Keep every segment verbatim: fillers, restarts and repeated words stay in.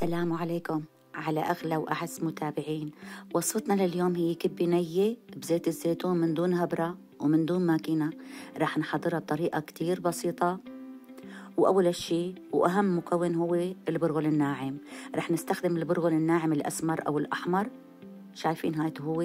السلام عليكم على أغلى وأعز متابعين. وصفتنا لليوم هي كبة نية بزيت الزيتون من دون هبرة ومن دون ماكينة. راح نحضرها بطريقة كتير بسيطة، وأول شيء وأهم مكون هو البرغل الناعم. راح نستخدم البرغل الناعم الأسمر أو الأحمر، شايفين هاي هو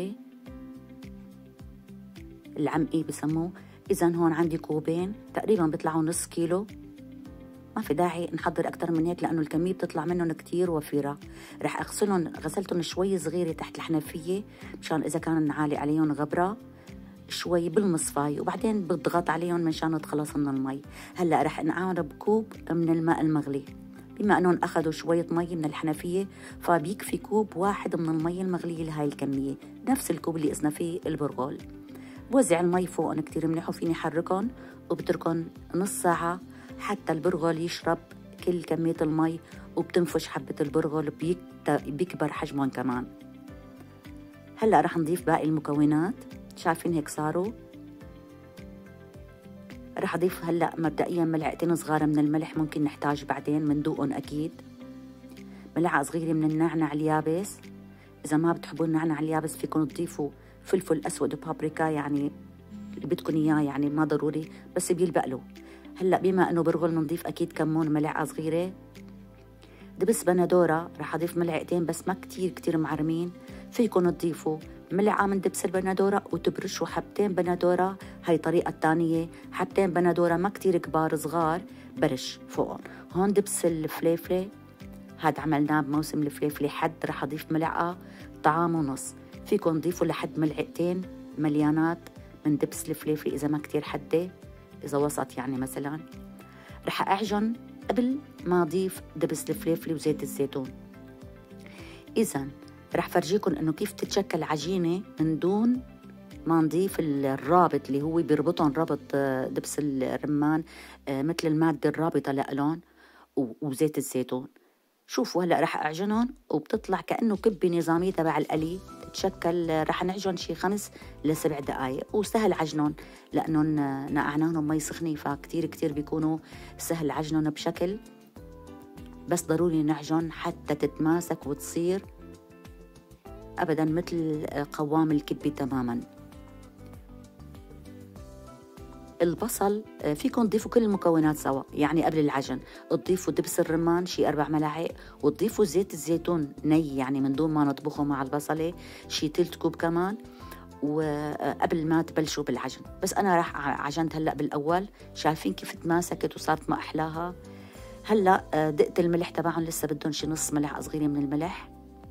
العمقي بسموه. إذن هون عندي كوبين تقريبا بيطلعوا نص كيلو، ما في داعي نحضر أكتر من هيك لأنه الكمية بتطلع منهم كتير وفيرة. رح أغسلهم، غسلتهم شوي صغيرة تحت الحنفية مشان إذا كان عالي عليهم غبرة شوي بالمصفاي، وبعدين بضغط عليهم مشان نتخلص من المي. هلأ رح نعاون بكوب من الماء المغلي، بما أنهم أخذوا شوية مي من الحنفية فبيكفي كوب واحد من المي المغلية لهاي الكمية، نفس الكوب اللي قسنا فيه البرغل. بوزع المي فوقهم كتير منيح وفيني حركهم وبتركهم نص ساعة حتى البرغل يشرب كل كمية المي، وبتنفش حبة البرغل بيكبر حجمهم كمان. هلأ رح نضيف باقي المكونات، شايفين هيك صاروا. رح أضيف هلأ مبدئيا ملعقتين صغار من الملح، ممكن نحتاج بعدين مندوقهم أكيد. ملعقة صغيرة من النعناع اليابس، إذا ما بتحبوا النعناع اليابس فيكم تضيفوا فلفل أسود وبابريكا، يعني اللي بدكم إياه، يعني ما ضروري بس بيلبق له. هلأ بما أنه برغل بنضيف أكيد كمون ملعقة صغيرة. دبس بندورة رح أضيف ملعقتين بس ما كتير كتير معرمين، فيكم تضيفوا ملعقة من دبس البندورة وتبرشوا حبتين بندورة. هاي طريقة تانية، حبتين بندورة ما كتير كبار صغار برش فوقهم. هون دبس الفليفلة، هاد عملناه بموسم الفليفلة حد، رح أضيف ملعقة طعام ونص. فيكم تضيفوا لحد ملعقتين مليانات من دبس الفليفلة إذا ما كتير حدة، إذا وسط يعني مثلا. رح أعجن قبل ما أضيف دبس الفليفلة وزيت الزيتون. إذن رح فرجيكم إنه كيف تتشكل عجينة من دون ما نضيف الرابط اللي هو بيربطهم ربط دبس الرمان، مثل المادة الرابطة لألون وزيت الزيتون. شوفوا هلأ رح أعجنهم وبتطلع كأنه كبة نظامية تبع القلي تتشكل. رح نعجن شي خمس لسبع دقايق، وسهل عجنهم لأنهم نقعناهم مي سخنة، فكتير كتير بيكونوا سهل عجنهم بشكل، بس ضروري نعجن حتى تتماسك وتصير أبدا مثل قوام الكبة تماما. البصل فيكم تضيفوا كل المكونات سوا، يعني قبل العجن تضيفوا دبس الرمان شي أربع ملاعق، وتضيفوا زيت الزيتون ني يعني من دون ما نطبخه مع البصلة شي تلت كوب كمان، وقبل ما تبلشوا بالعجن. بس أنا راح عجنت هلأ بالأول، شايفين كيف تماسكت وصارت ما أحلاها. هلأ دقت الملح تبعهم، لسه بدهم شي نص ملعقة صغيرة من الملح.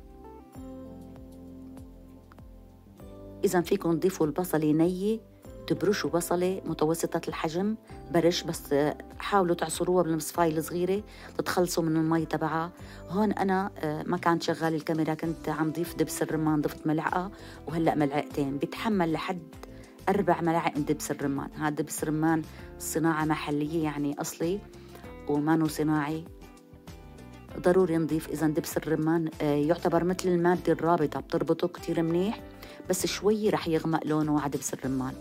إذا فيكم تضيفوا البصلة نية، تبرشوا بصلة متوسطة الحجم برش، بس حاولوا تعصروها بالمصفاية الصغيرة تتخلصوا من المي تبعها. هون أنا ما كانت شغال الكاميرا، كنت عم ضيف دبس الرمان، ضفت ملعقة وهلأ ملعقتين، بيتحمل لحد أربع ملاعق من دبس الرمان. هذا دبس رمان صناعة محلية يعني أصلي ومانو صناعي، ضروري نضيف. إذا دبس الرمان يعتبر مثل المادة الرابطة، بتربطه كتير منيح، بس شوي رح يغمق لونه على دبس الرمان.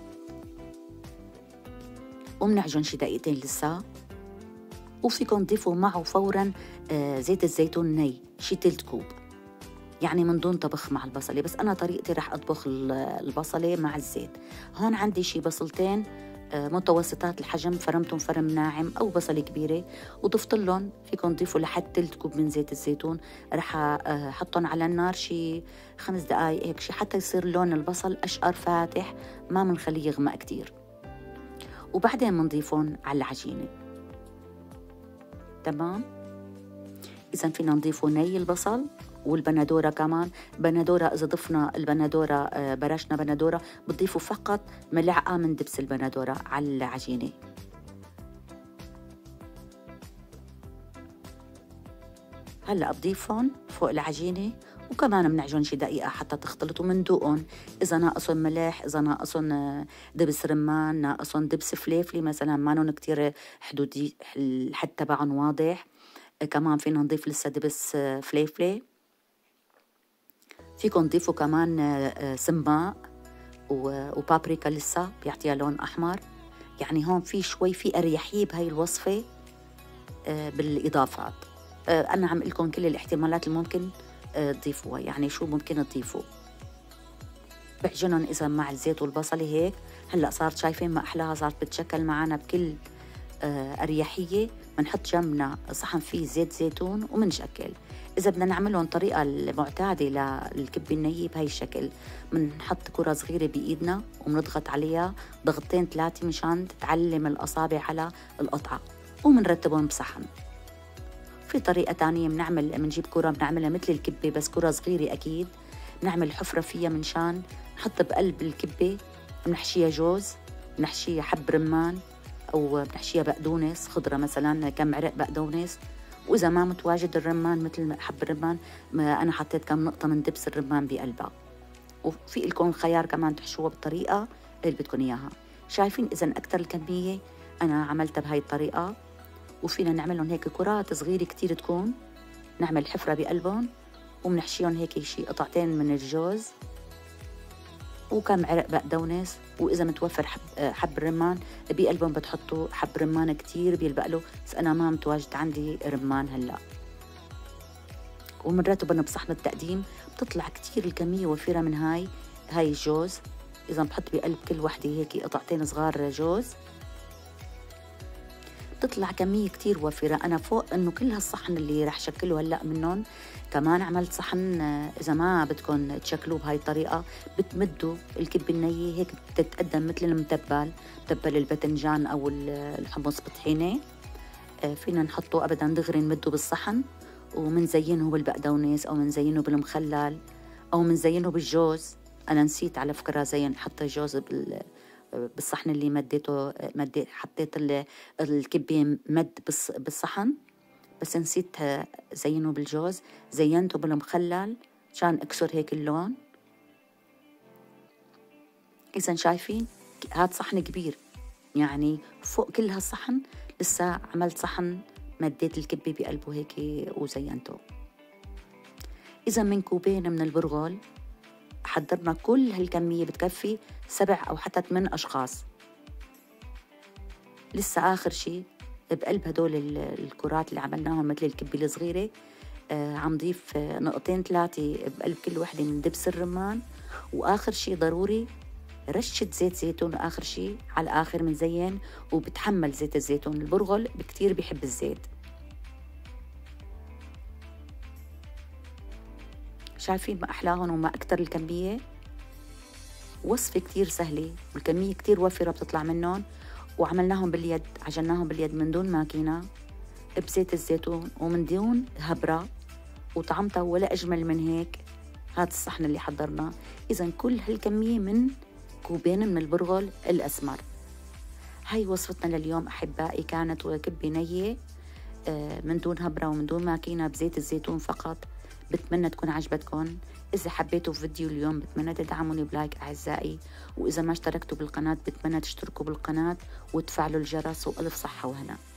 ومنعجن شي دقيقتين لسه، وفيكم تضيفوا معه فورا زيت الزيتون ني شي تلت كوب، يعني من دون طبخ مع البصلة. بس أنا طريقتي رح أطبخ البصلة مع الزيت. هون عندي شي بصلتين متوسطات الحجم، فرمتهم فرم ناعم أو بصلة كبيرة وضفت لهم، فيكم تضيفوا لحد تلت كوب من زيت الزيتون. رح أحطهم على النار شي خمس دقايق هيك شي حتى يصير لون البصل أشقر فاتح، ما منخليه يغمق كتير، وبعدين منضيفهم على العجينة. تمام. إذا فينا نضيفه ني البصل والبندورة كمان. بندورة إذا ضفنا البندورة برشنا بندورة بتضيفوا فقط ملعقة من دبس البندورة على العجينة. هلأ بضيفهم فوق العجينة، وكمان بنعجن شي دقيقة حتى تختلطوا. مندوقهم إذا ناقصهم ملح، إذا ناقصهم دبس رمان، ناقصهم دبس فليفلي مثلا مانن كتير حدودي الحد تبعهم واضح، كمان فينا نضيف لسه دبس فليفلي. فيكم تضيفوا كمان سماق وبابريكا لسه بيعطيها لون أحمر. يعني هون في شوي في أريحية بهاي الوصفة بالإضافات. آه أنا عم لكم كل الاحتمالات اللي ممكن آه تضيفوها، يعني شو ممكن تضيفوا. بحجنهم إذا مع الزيت والبصلة هيك. هلأ صارت شايفين ما أحلاها، صارت بتشكل معنا بكل آه أريحية. بنحط جنبنا صحن فيه زيت زيتون ومنشكل. إذا بدنا نعملهم طريقة المعتادة للكبة النية بهاي الشكل، بنحط كرة صغيرة بإيدنا وبنضغط عليها ضغطتين ثلاثة مشان تتعلم الأصابع على القطعة، وبنرتبهم بصحن. في طريقة تانية بنعمل بنجيب كرة بنعملها مثل الكبة بس كرة صغيرة أكيد، نعمل حفرة فيها منشان نحط بقلب الكبة، بنحشيها جوز، بنحشيها حب رمان، أو بنحشيها بقدونس خضرة مثلا كم عرق بقدونس. وإذا ما متواجد الرمان مثل حب الرمان، أنا حطيت كم نقطة من دبس الرمان بقلبها. وفي لكم الخيار كمان تحشوها بالطريقة اللي بدكم إياها. شايفين إذا أكتر الكمية أنا عملتها بهاي الطريقة. وفينا نعملهم هيك كرات صغيرة كتير تكون، نعمل حفرة بقلبهم وبنحشيهم هيك شي قطعتين من الجوز وكم عرق بقدونس. وإذا متوفر حب, حب الرمان بقلبهم بتحطوا حب رمان كتير بيلبق له، بس أنا ما متواجد عندي رمان هلأ. ومنرتبهم بصحن التقديم. بتطلع كتير الكمية وفيرة من هاي هاي الجوز. إذا بحط بقلب كل وحدة هيك قطعتين صغار جوز بتطلع كمية كتير وفيرة. أنا فوق إنه كل هالصحن اللي رح شكله هلأ منهم كمان عملت صحن. إذا ما بدكم تشكلوه بهاي الطريقة بتمدوا الكبة النية هيك بتتقدم مثل المتبل، متبل الباذنجان أو الحمص بطحينة. فينا نحطه أبدا دغري نمده بالصحن، ومنزينه بالبقدونس أو منزينه بالمخلل أو منزينه بالجوز. أنا نسيت على فكرة زين حط الجوز بال بالصحن اللي مديته مديت حطيت الكبة مد بالصحن، بس نسيت زينه بالجوز. زينته بالمخلل عشان اكسر هيك اللون. إذا شايفين هاد صحن كبير، يعني فوق كل هالصحن لسه عملت صحن مديت الكبة بقلبه هيك وزينته. إذا من كوبين من البرغل حضرنا كل هالكمية بتكفي سبع أو حتى ثمان أشخاص. لسه آخر شي بقلب هدول الكرات اللي عملناهم مثل الكبة الصغيرة آه عم ضيف نقطتين ثلاثة بقلب كل وحدة من دبس الرمان. وآخر شي ضروري رشة زيت زيتون. آخر شي على الآخر منزين وبتحمل زيت الزيتون. البرغل كتير بيحب الزيت. شايفين ما أحلاهم وما أكتر الكمية. وصفة كتير سهلة والكمية كتير وفرة بتطلع منهم. وعملناهم باليد، عجناهم باليد من دون ماكينة بزيت الزيتون ومن دون هبرة، وطعمتها ولا أجمل من هيك. هذا الصحن اللي حضرناه. إذا كل هالكمية من كوبين من البرغل الأسمر. هاي وصفتنا لليوم أحبائي، كانت كبة نية من دون هبرة ومن دون ماكينة بزيت الزيتون فقط. بتمنى تكون عجبتكم. إذا حبيتوا فيديو اليوم بتمنى تدعموني بلايك أعزائي، وإذا ما اشتركتوا بالقناة بتمنى تشتركوا بالقناة وتفعلوا الجرس. وألف صحة وهنا.